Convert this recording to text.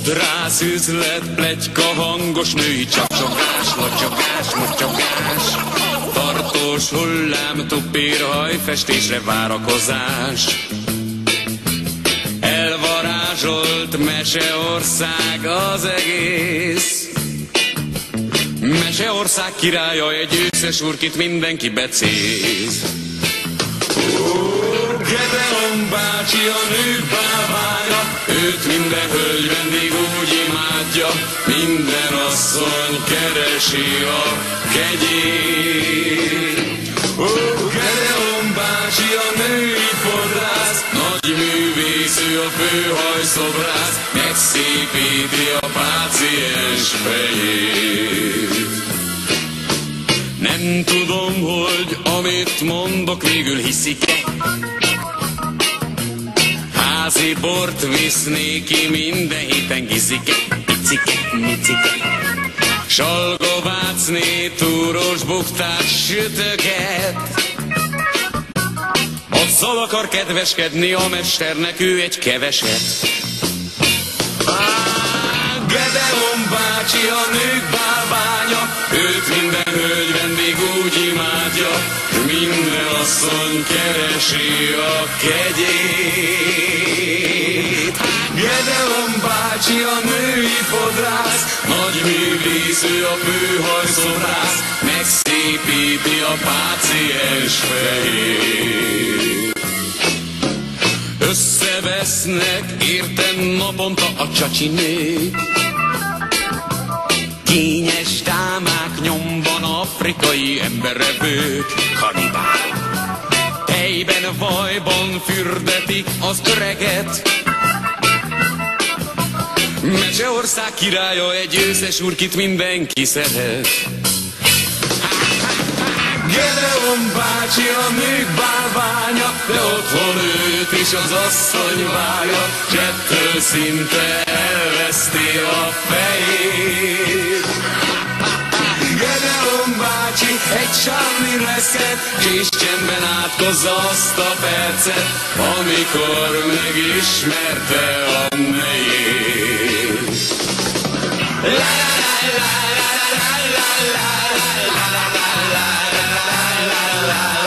Fodrász üzlet, pletyka, hangos női csacsogás, locsogás, mocsogás, tartós hullám, tupír, hajfestésre várakozás. Elvarázsolt meseország az egész. Meseország királya egy őszes urkit mindenki becéz. Gedeon bácsi a nők bálványa, őt minden hölgy vendég úgy imádja, minden asszony keresi a kegyét. Gedeon bácsi a női fodrász, nagy művész, ő a főhajszobrász, megszépíti a páciens fejét. Nem tudom, hogy amit mondok, végül hiszik-e. Házi bort visz néki, minden héten gizike, picike, micike. Salgovácné, túros buktát, sütöget. Azzal akar kedveskedni a mesternek, ő egy keveset. Gedeon bácsi a nők bálványa, őt minden hölgy vendég úgy imádja, minden asszony keresi a kegyét. Gedeon bácsi a női fodrász, nagy művész, ő a főhajszobrász, megszépíti a páciens fejét. Összevesznek értem naponta a csacsinők, kényes dámák nyomban, afrikai emberevők, kanibálok. Helyben vajban fürdetik az öreget. Meseország királya egy őszes urkit mindenki szeret. Gedeon bácsi a nők bálványa, de otthon őt is az asszony várja, s ettől szinte elveszti a fejét. Gedeon bácsi egy sármi leszket, és csendben átkozza azt a percet, amikor megismerte a nejét. La la la la la la la la la la la la la la la.